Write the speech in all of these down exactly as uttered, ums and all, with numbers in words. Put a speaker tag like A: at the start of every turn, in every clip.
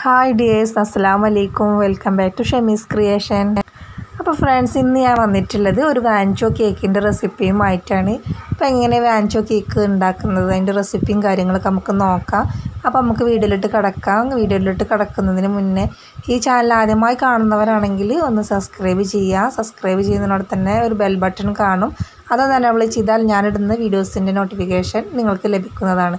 A: Hi dears, Assalamu alaikum. Welcome back to Shami's Creation. അപ്പോൾ friends, ഇന്ന് ഞാൻ വന്നിട്ടുള്ളത് ഒരു വാൻചോ കേക്കിൻ്റെ റെസിപ്പിയുമായിട്ടാണ്. അപ്പോൾ എങ്ങനെ വാൻചോ കേക്ക് ഉണ്ടാക്കുന്നത്, അതിൻ്റെ റെസിപ്പിയും കാര്യങ്ങളൊക്കെ നമുക്ക് നോക്കാം. അപ്പോൾ നമുക്ക് വീഡിയോയിലിട്ട് കിടക്കാം. വീഡിയോയിലിട്ട് കിടക്കുന്നതിന് മുന്നേ ഈ ചാനൽ ആദ്യമായി കാണുന്നവരാണെങ്കിൽ ഒന്ന് സബ്സ്ക്രൈബ് ചെയ്യുക. സബ്സ്ക്രൈബ് ചെയ്യുന്നതിനോട് തന്നെ ഒരു ബെൽ ബട്ടൺ കാണും. അതൊന്ന് എനേബിൾ ചെയ്താൽ ഞാനിടുന്ന വീഡിയോസിൻ്റെ നോട്ടിഫിക്കേഷൻ നിങ്ങൾക്ക് ലഭിക്കുന്നതാണ്.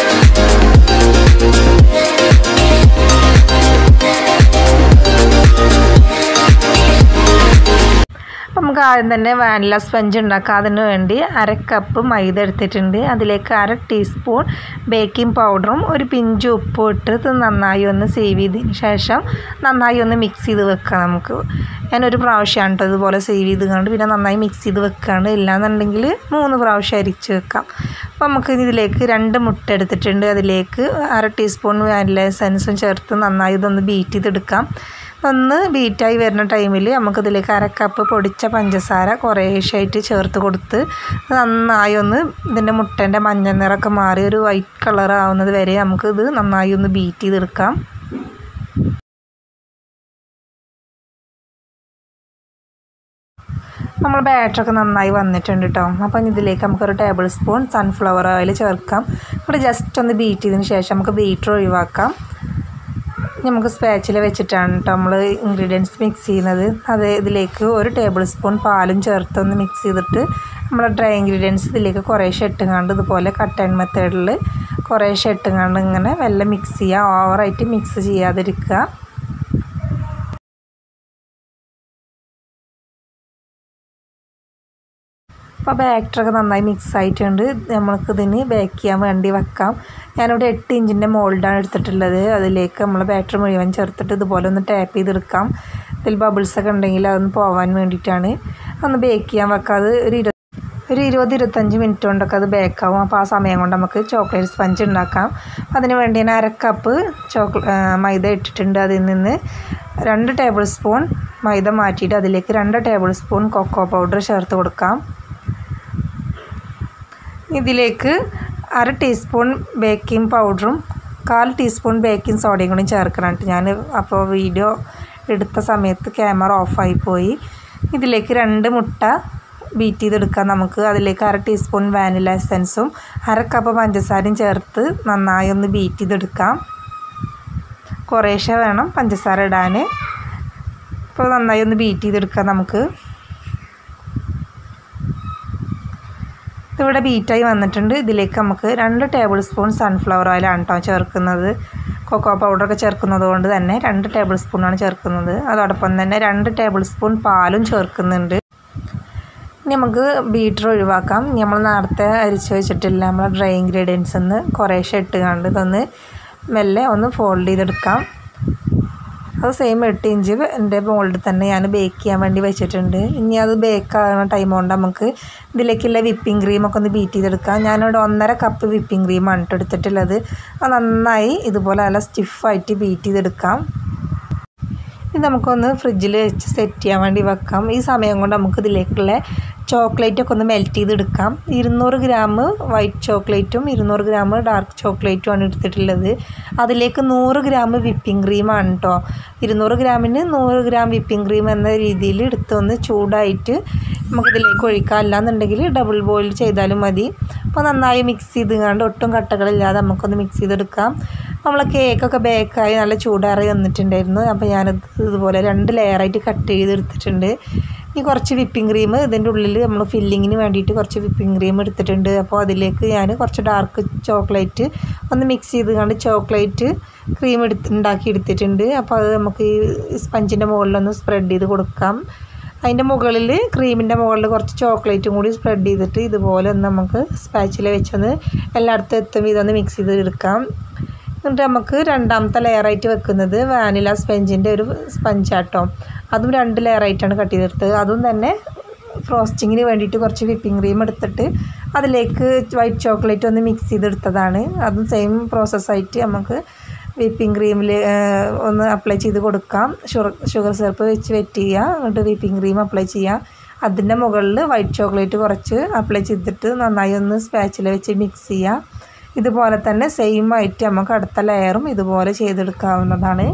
A: നമുക്ക് ആദ്യം തന്നെ വാനില സ്പഞ്ച് ഉണ്ടാക്കാം. അതിന് വേണ്ടി അര കപ്പ് മൈദ എടുത്തിട്ടുണ്ട്. അതിലേക്ക് അര ടീസ്പൂൺ ബേക്കിംഗ് പൗഡറും ഒരു പിഞ്ച് ഉപ്പും ഇട്ട് നന്നായി ഒന്ന് സേവ് ചെയ്തതിന് ശേഷം നന്നായി ഒന്ന് മിക്സ് ചെയ്ത് വെക്കാം. നമുക്ക് ഞാനൊരു പ്രാവശ്യമാണ് കേട്ടോ ഇതുപോലെ സേവ് ചെയ്ത് കണ്ട് പിന്നെ നന്നായി മിക്സ് ചെയ്ത് വെക്കുകയാണ്. ഇല്ലാന്നുണ്ടെങ്കിൽ മൂന്ന് പ്രാവശ്യം അരിച്ച് വെക്കാം. അപ്പോൾ നമുക്ക് ഇതിലേക്ക് രണ്ട് മുട്ട എടുത്തിട്ടുണ്ട്. അതിലേക്ക് അര ടീസ്പൂൺ വാനില എസൻസും ചേർത്ത് നന്നായി ഇതൊന്ന് ബീറ്റ് ചെയ്തെടുക്കാം. ഒന്ന് ബീറ്റായി വരുന്ന ടൈമിൽ നമുക്കിതിലേക്ക് അര കപ്പ് പൊടിച്ച പഞ്ചസാര കുറേശ്ശായിട്ട് ചേർത്ത് കൊടുത്ത് നന്നായി ഒന്ന് ഇതിൻ്റെ മുട്ടേൻ്റെ മഞ്ഞ നിറമൊക്കെ മാറി ഒരു വൈറ്റ് കളർ ആവുന്നത് വരെ നമുക്കിത് നന്നായി ഒന്ന് ബീറ്റ് ചെയ്തെടുക്കാം. നമ്മൾ ബാറ്ററൊക്കെ നന്നായി വന്നിട്ടുണ്ട് കേട്ടോ. അപ്പം ഇതിലേക്ക് നമുക്കൊരു ടേബിൾ സ്പൂൺ സൺഫ്ലവർ ഓയിൽ ചേർക്കാം. ഇവിടെ ജസ്റ്റ് ഒന്ന് ബീറ്റ് ചെയ്തതിന് ശേഷം നമുക്ക് ബീറ്റർ ഒഴിവാക്കാം. നമുക്ക് സ്പാച്ചിൽ വെച്ചിട്ടാണ് കേട്ടോ നമ്മൾ ഇൻഗ്രീഡിയൻസ് മിക്സ് ചെയ്യുന്നത്. അത് ഇതിലേക്ക് ഒരു ടേബിൾ സ്പൂൺ പാലും ചേർത്ത് ഒന്ന് മിക്സ് ചെയ്തിട്ട് നമ്മൾ ഡ്രൈ ഇൻഗ്രീഡിയൻസ് ഇതിലേക്ക് കുറേശ്ശെ ഇട്ടുങ്ങാണ്ട് ഇതുപോലെ കട്ട് ആൻഡ് മെത്തേഡിൽ കുറേശ്ശെ ഇട്ടുങ്ങാണ്ട് ഇങ്ങനെ വെള്ളം മിക്സ് ചെയ്യുക. ഓവറായിട്ട് മിക്സ് ചെയ്യാതിരിക്കുക. അപ്പോൾ ബാറ്ററൊക്കെ നന്നായി മിക്സ് ആയിട്ടുണ്ട്. നമ്മൾക്കിതിന് ബേക്ക് ചെയ്യാൻ വേണ്ടി വെക്കാം. ഞാനിവിടെ എട്ട് ഇഞ്ചിൻ്റെ മോൾഡാണ് എടുത്തിട്ടുള്ളത്. അതിലേക്ക് നമ്മൾ ബാറ്റർ മുഴുവൻ ചേർത്തിട്ട് ഇതുപോലെ ഒന്ന് ടാപ്പ് ചെയ്തെടുക്കാം. ഇതിൽ ബബിൾസൊക്കെ ഉണ്ടെങ്കിൽ അതൊന്ന് പോകാൻ വേണ്ടിയിട്ടാണ്. ഒന്ന് ബേക്ക് ചെയ്യാൻ വെക്കാം. അത് ഒരു ഇരുപത് ഒരു ഇരുപത് ഇരുപത്തഞ്ച് മിനിറ്റ് കൊണ്ടൊക്കെ അത് ബേക്കാവും. അപ്പോൾ ആ സമയം കൊണ്ട് നമുക്ക് ചോക്ലേറ്റ് സ്പഞ്ച് ഉണ്ടാക്കാം. അതിന് വേണ്ടി ഞാൻ അര കപ്പ് ചോക്ലേ മൈദ ഇട്ടിട്ടുണ്ട്. അതിൽ നിന്ന് രണ്ട് ടേബിൾ സ്പൂൺ മൈദ മാറ്റിയിട്ട് അതിലേക്ക് രണ്ട് ടേബിൾ സ്പൂൺ കൊക്കോ പൗഡർ ചേർത്ത് കൊടുക്കാം. ഇതിലേക്ക് അര ടീസ്പൂൺ ബേക്കിംഗ് പൗഡറും കാൽ ടീസ്പൂൺ ബേക്കിംഗ് സോഡയും കൂടി ചേർക്കണം. ഞാൻ അപ്പോൾ വീഡിയോ എടുത്ത സമയത്ത് ക്യാമറ ഓഫായിപ്പോയി. ഇതിലേക്ക് രണ്ട് മുട്ട ബീറ്റ് ചെയ്തെടുക്കാം നമുക്ക്. അതിലേക്ക് അര ടീസ്പൂൺ വാനില എസൻസും അര കപ്പ് പഞ്ചസാരയും ചേർത്ത് നന്നായി ഒന്ന് ബീറ്റ് ചെയ്തെടുക്കാം. കുറേശ്ശെ വേണം പഞ്ചസാര ഇടാൻ. ഇപ്പോൾ നന്നായി ഒന്ന് ബീറ്റ് ചെയ്തെടുക്കാം നമുക്ക്. ഇതിവിടെ ബീറ്റായി വന്നിട്ടുണ്ട്. ഇതിലേക്ക് നമുക്ക് രണ്ട് ടേബിൾ സ്പൂൺ സൺഫ്ലവർ ഓയിലാണ് കേട്ടോ ചേർക്കുന്നത്. കൊക്കോ പൗഡറൊക്കെ ചേർക്കുന്നത് കൊണ്ട് തന്നെ രണ്ട് ടേബിൾ സ്പൂണാണ് ചേർക്കുന്നത്. അതോടൊപ്പം തന്നെ രണ്ട് ടേബിൾ സ്പൂൺ പാലും ചേർക്കുന്നുണ്ട്. ഇനി നമുക്ക് ബീറ്റർ ഒഴിവാക്കാം. നമ്മൾ നേരത്തെ അരിച്ച് വെച്ചിട്ടില്ല നമ്മൾ ഡ്രൈ ഇൻഗ്രീഡിയൻസ് ഒന്ന് കുറേശ്ശെ ഇട്ട് കണ്ട് ഇതൊന്ന് മെല്ലെ ഒന്ന് ഫോൾഡ് ചെയ്തെടുക്കാം. അത് സെയിം എട്ട് ഇഞ്ച് എൻ്റെ മോൾഡിൽ തന്നെ ഞാൻ ബേക്ക് ചെയ്യാൻ വേണ്ടി വെച്ചിട്ടുണ്ട്. ഇനി അത് ബേക്ക് ആകുന്ന ടൈം കൊണ്ട് നമുക്ക് ഇതിലേക്കുള്ള വിപ്പിംഗ് ക്രീമൊക്കെ ഒന്ന് ബീറ്റ് ചെയ്തെടുക്കാം. ഞാനിവിടെ ഒന്നര കപ്പ് വിപ്പിംഗ് ക്രീമാണ് ഇട്ട് എടുത്തിട്ടുള്ളത്. അത് നന്നായി ഇതുപോലെ നല്ല സ്റ്റിഫായിട്ട് ബീറ്റ് ചെയ്തെടുക്കാം. ഇത് നമുക്കൊന്ന് ഫ്രിഡ്ജിൽ വെച്ച് സെറ്റ് ചെയ്യാൻ വേണ്ടി വെക്കാം. ഈ സമയം കൊണ്ട് നമുക്ക് ഇതിലേക്കുള്ള ചോക്ലേറ്റൊക്കെ ഒന്ന് മെൽറ്റ് ചെയ്തെടുക്കാം. ഇരുന്നൂറ് ഗ്രാം വൈറ്റ് ചോക്ലേറ്റും ഇരുന്നൂറ് ഗ്രാം ഡാർക്ക് ചോക്ലേറ്റും ആണ് എടുത്തിട്ടുള്ളത്. അതിലേക്ക് നൂറ് ഗ്രാം വിപ്പിംഗ് ക്രീമാണ് കേട്ടോ. ഇരുന്നൂറ് ഗ്രാമിന് നൂറ് ഗ്രാം വിപ്പിംഗ് ക്രീം എന്ന രീതിയിൽ എടുത്തൊന്ന് ചൂടായിട്ട് നമുക്കിതിലേക്ക് ഒഴിക്കാം. അല്ലാന്നുണ്ടെങ്കിൽ ഡബിൾ ബോയിൽ ചെയ്താലും മതി. അപ്പോൾ നന്നായി മിക്സ് ചെയ്ത് കണ്ട് ഒട്ടും കട്ടകളില്ലാതെ നമുക്കൊന്ന് മിക്സ് ചെയ്തെടുക്കാം. നമ്മൾ കേക്കൊക്കെ ബേക്കായി നല്ല ചൂടാറി വന്നിട്ടുണ്ടായിരുന്നു. അപ്പോൾ ഞാനത് ഇതുപോലെ രണ്ട് ലെയറായിട്ട് കട്ട് ചെയ്തെടുത്തിട്ടുണ്ട്. ഈ കുറച്ച് വിപ്പിംഗ് ക്രീം ഇതിൻ്റെ ഉള്ളിൽ നമ്മൾ ഫില്ലിങ്ങിന് വേണ്ടിയിട്ട് കുറച്ച് വിപ്പിംഗ് ക്രീം എടുത്തിട്ടുണ്ട്. അപ്പോൾ അതിലേക്ക് ഞാൻ കുറച്ച് ഡാർക്ക് ചോക്ലേറ്റ് ഒന്ന് മിക്സ് ചെയ്ത് കണ്ട് ചോക്ലേറ്റ് ക്രീം എടുത്ത് ഉണ്ടാക്കി എടുത്തിട്ടുണ്ട്. അപ്പോൾ അത് നമുക്ക് ഈ സ്പഞ്ചിൻ്റെ മുകളിലൊന്ന് സ്പ്രെഡ് ചെയ്ത് കൊടുക്കാം. അതിൻ്റെ മുകളിൽ ക്രീമിൻ്റെ മുകളിൽ കുറച്ച് ചോക്ലേറ്റും കൂടി സ്പ്രെഡ് ചെയ്തിട്ട് ഇതുപോലെ ഒന്ന് നമുക്ക് സ്പാച്ചിൽ വെച്ചൊന്ന് എല്ലായിടത്തും എത്തും ഇതൊന്ന് മിക്സ് ചെയ്ത് എടുക്കാം. എന്നിട്ട് നമുക്ക് രണ്ടാമത്തെ ലെയറായിട്ട് വെക്കുന്നത് വാനില സ്പഞ്ചിൻ്റെ ഒരു സ്പഞ്ചാട്ടോ. അതും രണ്ട് ലെയറായിട്ടാണ് കട്ട് ചെയ്തെടുത്തത്. അതും തന്നെ ഫ്രോസ്റ്റിങ്ങിന് വേണ്ടിയിട്ട് കുറച്ച് വിപ്പിംഗ് ക്രീം എടുത്തിട്ട് അതിലേക്ക് വൈറ്റ് ചോക്ലേറ്റ് ഒന്ന് മിക്സ് ചെയ്തെടുത്തതാണ്. അതും സെയിം പ്രോസസ്സായിട്ട് നമുക്ക് വിപ്പിംഗ് ക്രീമിൽ ഒന്ന് അപ്ലൈ ചെയ്ത് കൊടുക്കാം. ഷുഗർ ഷുഗർ സിറപ്പ് വെച്ച് വെറ്റ് ചെയ്യുക. എന്നിട്ട് വിപ്പിംഗ് ക്രീം അപ്ലൈ ചെയ്യുക. അതിൻ്റെ മുകളിൽ വൈറ്റ് ചോക്ലേറ്റ് കുറച്ച് അപ്ലൈ ചെയ്തിട്ട് നന്നായി ഒന്ന് സ്പാച്ചിൽ വെച്ച് മിക്സ് ചെയ്യുക. ഇതുപോലെ തന്നെ സെയിം ആയിട്ട് നമുക്ക് അടുത്ത ലെയറും ഇതുപോലെ ചെയ്തെടുക്കാവുന്നതാണ്.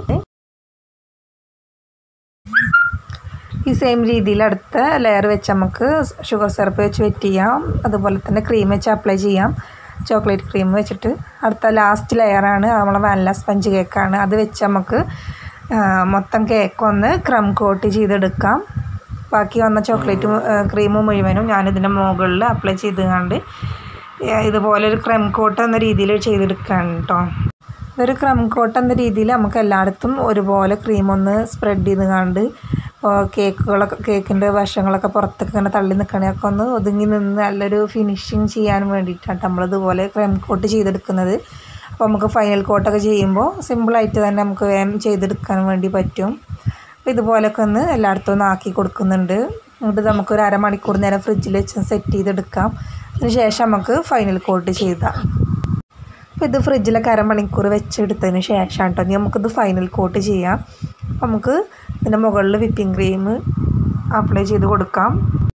A: ഈ സെയിം രീതിയിൽ അടുത്ത ലെയർ വെച്ച് നമുക്ക് ഷുഗർ സിറപ്പ് വെച്ച് വെറ്റ് ചെയ്യാം. അതുപോലെ തന്നെ ക്രീം വെച്ച് അപ്ലൈ ചെയ്യാം. ചോക്ലേറ്റ് ക്രീം വെച്ചിട്ട് അടുത്ത ലാസ്റ്റ് ലെയറാണ് നമ്മളെ വാനില സ്പഞ്ച് കേക്കാണ്. അത് വെച്ച് നമുക്ക് മൊത്തം കേക്ക് ഒന്ന് ക്രം കോട്ട് ചെയ്തെടുക്കാം. ബാക്കി വന്ന ചോക്ലേറ്റ് ക്രീം മുഴുവനും ഞാനിതിൻ്റെ മുകളിൽ അപ്ലൈ ചെയ്ത് കണ്ട് ഇതുപോലൊരു ക്രം കോട്ട് എന്ന രീതിയിൽ ചെയ്തെടുക്കുകയാണ് കേട്ടോ. ഇതൊരു ക്രം കോട്ട് എന്ന രീതിയിൽ നമുക്ക് എല്ലായിടത്തും ഒരുപോലെ ക്രീം ഒന്ന് സ്പ്രെഡ് ചെയ്ത് കണ്ട് ഇപ്പോൾ കേക്കുകളൊക്കെ കേക്കിൻ്റെ വശങ്ങളൊക്കെ പുറത്തൊക്കെ ഇങ്ങനെ തള്ളി നിൽക്കണയൊക്കെ ഒന്ന് ഒതുങ്ങി നിന്ന് നല്ലൊരു ഫിനിഷിങ് ചെയ്യാൻ വേണ്ടിയിട്ടാണ് നമ്മളിതുപോലെ ക്രം കോട്ട് ചെയ്തെടുക്കുന്നത്. അപ്പോൾ നമുക്ക് ഫൈനൽ കോട്ടൊക്കെ ചെയ്യുമ്പോൾ സിമ്പിളായിട്ട് തന്നെ നമുക്ക് വേഗം ചെയ്തെടുക്കാൻ വേണ്ടി പറ്റും. അപ്പോൾ ഇതുപോലെയൊക്കെ ഒന്ന് എല്ലായിടത്തും ഒന്ന് ആക്കി കൊടുക്കുന്നുണ്ട്. എന്നിട്ട് നമുക്കൊരു അരമണിക്കൂർ നേരം ഫ്രിഡ്ജിൽ വെച്ച് സെറ്റ് ചെയ്തെടുക്കാം. അതിന് ശേഷം നമുക്ക് ഫൈനൽ കോട്ട് ചെയ്താം. അപ്പോൾ ഇത് ഫ്രിഡ്ജിലൊക്കെ അരമണിക്കൂർ വെച്ചെടുത്തതിന് ശേഷം കേട്ടോ നമുക്കിത് ഫൈനൽ കോട്ട് ചെയ്യാം. അപ്പോൾ നമുക്ക് ഇതിൻ്റെ മുകളിൽ വിപ്പിംഗ് ക്രീം അപ്ലൈ ചെയ്ത് കൊടുക്കാം.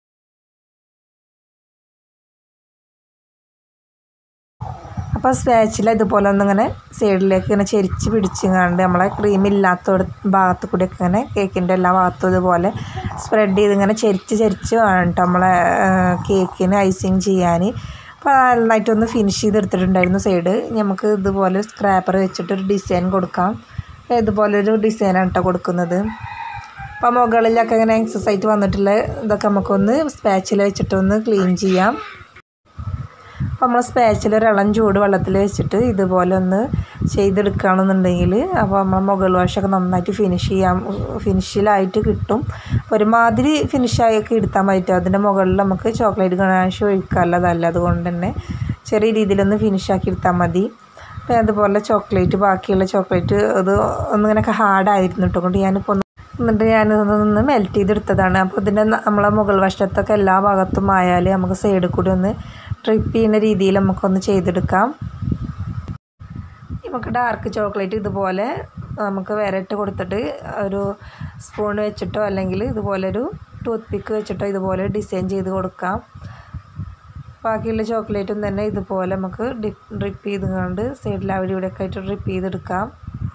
A: അപ്പോൾ സ്പാച്ചില ഇതുപോലെ ഒന്നിങ്ങനെ സൈഡിലേക്ക് ഇങ്ങനെ ചെരിച്ച് പിടിച്ചുകൊണ്ട് നമ്മളെ ക്രീം ഇല്ലാത്ത ഭാഗത്ത് കൂടിയൊക്കെ ഇങ്ങനെ കേക്കിൻ്റെ എല്ലാ ഭാഗത്തും ഇതുപോലെ സ്പ്രെഡ് ചെയ്ത് ഇങ്ങനെ ചെരിച്ച് ചെരിച്ച് വേണം കേട്ടോ നമ്മളെ കേക്കിന് ഐസിങ് ചെയ്യാൻ. അപ്പോൾ നന്നായിട്ടൊന്ന് ഫിനിഷ് ചെയ്തെടുത്തിട്ടുണ്ടായിരുന്നു സൈഡ്. നമുക്ക് ഇതുപോലെ സ്ക്രാപ്പർ വെച്ചിട്ടൊരു ഡിസൈൻ കൊടുക്കാം. ഇതുപോലൊരു ഡിസൈനാണ് കേട്ടോ കൊടുക്കുന്നത്. അപ്പോൾ മുകളിലൊക്കെ ഇങ്ങനെ എക്സസൈറ്റ് വന്നിട്ടുള്ള ഇതൊക്കെ നമുക്കൊന്ന് സ്പാച്ചിൽ വെച്ചിട്ടൊന്ന് ക്ലീൻ ചെയ്യാം. അപ്പോൾ നമ്മൾ സ്പാച്ചിൽ ഒരു ഇളം ചൂട് വെള്ളത്തിൽ വെച്ചിട്ട് ഇതുപോലെ ഒന്ന് ചെയ്തെടുക്കുകയാണെന്നുണ്ടെങ്കിൽ അപ്പോൾ നമ്മൾ മുകൾ വശമൊക്കെ നന്നായിട്ട് ഫിനിഷ് ചെയ്യാം ഫിനിഷിലായിട്ട് കിട്ടും. ഒരുമാതിരി ഫിനിഷായൊക്കെ എടുത്താൽ പറ്റും. അതിൻ്റെ മുകളിൽ നമുക്ക് ചോക്ലേറ്റ് ഗണാഷ് ഒഴിക്കാനുള്ളതല്ല, അതുകൊണ്ട് തന്നെ ചെറിയ രീതിയിലൊന്ന് ഫിനിഷാക്കി എടുത്താൽ മതി. അപ്പോൾ അതുപോലെ ചോക്ലേറ്റ് ബാക്കിയുള്ള ചോക്ലേറ്റ് അത് ഒന്നിങ്ങനെയൊക്കെ ഹാർഡായിരുന്നു കേട്ടോ. കൊണ്ട് ഞാനിപ്പോൾ എന്നിട്ട് ഞാനിതൊന്ന് മെൽറ്റ് ചെയ്തെടുത്തതാണ്. അപ്പോൾ ഇതിൻ്റെ നമ്മളെ മുകൾ വശത്തൊക്കെ എല്ലാ ഭാഗത്തും ആയാൽ നമുക്ക് സൈഡിൽ കൂടി ഒന്ന് ട്രിപ്പ് ചെയ്യുന്ന രീതിയിൽ നമുക്കൊന്ന് ചെയ്തെടുക്കാം. നമുക്ക് ഡാർക്ക് ചോക്ലേറ്റ് ഇതുപോലെ നമുക്ക് വിരട്ട് കൊടുത്തിട്ട് ഒരു സ്പൂൺ വെച്ചിട്ടോ അല്ലെങ്കിൽ ഇതുപോലൊരു ടൂത്ത് പിക്ക് വെച്ചിട്ടോ ഇതുപോലെ ഡിസൈൻ ചെയ്ത് കൊടുക്കാം. ബാക്കിയുള്ള ചോക്ലേറ്റും തന്നെ ഇതുപോലെ നമുക്ക് ഡിപ്പ് ഡ്രിപ്പ് ചെയ്തുകൊണ്ട് സൈഡിൽ അവിടെ ഇവിടെയൊക്കെ ആയിട്ട് ഡ്രിപ്പ് ചെയ്തെടുക്കാം.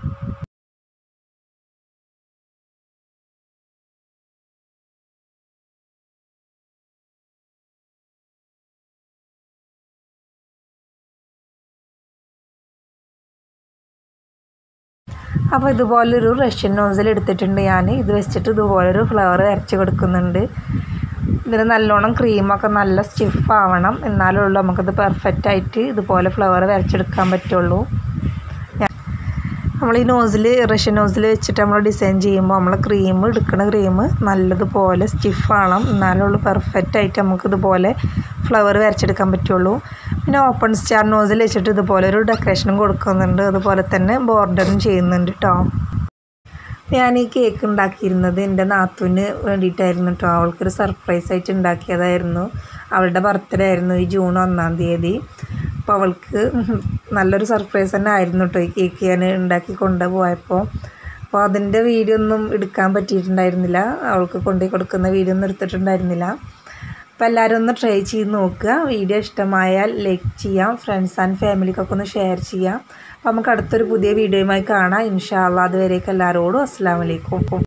A: അപ്പോൾ ഇതുപോലൊരു റഷ്യൻ നോസിൽ എടുത്തിട്ടുണ്ട് ഞാൻ. ഇത് വെച്ചിട്ട് ഇതുപോലൊരു ഫ്ലവർ വരച്ച് കൊടുക്കുന്നുണ്ട്. ഇതിന് നല്ലോണം ക്രീമൊക്കെ നല്ല സ്റ്റിഫ് ആവണം, എന്നാലേ ഉള്ളൂ നമുക്കിത് പെർഫെക്റ്റ് ആയിട്ട് ഇതുപോലെ ഫ്ലവർ വരച്ചെടുക്കാൻ പറ്റുള്ളൂ. നമ്മൾ ഈ നോസിൽ റഷ്യൻ നോസിൽ വെച്ചിട്ട് നമ്മൾ ഡിസൈൻ ചെയ്യുമ്പോൾ നമ്മൾ ക്രീം എടുക്കുന്ന ക്രീം നല്ലതുപോലെ സ്റ്റിഫ് ആവണം, എന്നാലേ ഉള്ളൂ പെർഫെക്റ്റ് ആയിട്ട് നമുക്കിതുപോലെ ഫ്ലവർ വരച്ചെടുക്കാൻ പറ്റുള്ളൂ. പിന്നെ ഓപ്പൺ സ്റ്റാർ നോസിൽ വെച്ചിട്ട് ഇതുപോലെ ഒരു ഡെക്കറേഷനും കൊടുക്കുന്നുണ്ട്, അതുപോലെ തന്നെ ബോർഡറും ചെയ്യുന്നുണ്ട് കേട്ടോ. ഞാൻ ഈ കേക്ക് ഉണ്ടാക്കിയിരുന്നത് എൻ്റെ നാത്തൂന് വേണ്ടിയിട്ടായിരുന്നു കേട്ടോ. അവൾക്കൊരു സർപ്രൈസ് ആയിട്ട് ഉണ്ടാക്കിയതായിരുന്നു. അവളുടെ ബർത്ത്ഡേ ആയിരുന്നു ഈ ജൂൺ ഒന്നാം തീയതി. അപ്പോൾ അവൾക്ക് നല്ലൊരു സർപ്രൈസ് തന്നെ ആയിരുന്നു കേട്ടോ ഈ കേക്ക് ഞാൻ ഉണ്ടാക്കി കൊണ്ടുപോയപ്പോൾ. അപ്പോൾ അതിൻ്റെ വീഡിയോ ഒന്നും എടുക്കാൻ പറ്റിയിട്ടുണ്ടായിരുന്നില്ല, അവൾക്ക് കൊണ്ടുപോയി കൊടുക്കുന്ന വീഡിയോ ഒന്നും എടുത്തിട്ടുണ്ടായിരുന്നില്ല. അപ്പോൾ എല്ലാവരും ഒന്ന് ട്രൈ ചെയ്ത് നോക്കുക. വീഡിയോ ഇഷ്ടമായാൽ ലൈക്ക് ചെയ്യാം, ഫ്രണ്ട്സ് ആൻഡ് ഫാമിലിക്കൊക്കെ ഒന്ന് ഷെയർ ചെയ്യാം. അപ്പോൾ നമുക്ക് അടുത്തൊരു പുതിയ വീഡിയോയുമായി കാണാം ഇൻഷാ അള്ളാ. അതുവരേക്കും എല്ലാവരോടും അസ്സലാമു അലൈക്കും.